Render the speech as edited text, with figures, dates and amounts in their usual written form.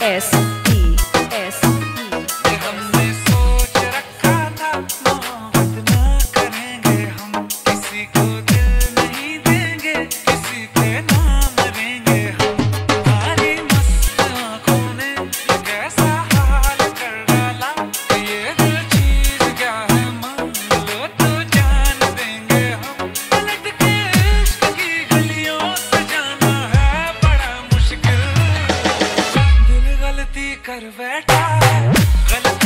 S E S E। हमने सोच रखा था मोहब्बत ना करेंगे हम, किसी को दिल नहीं देंगे, किसी पे ना मरेंगे हम। तुम्हारी मस्त आंखों ने कैसा हाल कर डाला, ये दिल चीज क्या है मान लो तो जान देंगे हम। पलट के इश्क की गलियों से जाना है बड़ा मुश्किल, दिल गलती कर बैठा है, गलती